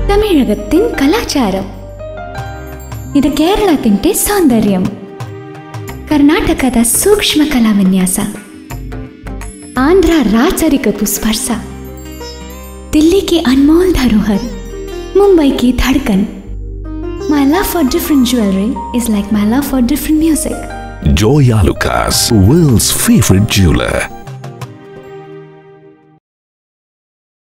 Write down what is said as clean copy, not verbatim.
തമിഴകത്തിൻ കലാചാരം. ഇത് കേരളത്തിന്റെ സൗന്ദര്യം. കർണാടകದ ಸೂಕ್ಷ್ಮ ಕಲಾವಿನ್ಯಾಸ. आंध्र राजरिकपु स्पर्श. दिल्ली की अनमोल धरोहर. मुंबई की धड़कन. My love for different jewelry is like my love for different music. Joya Lucas, world's favorite jeweler.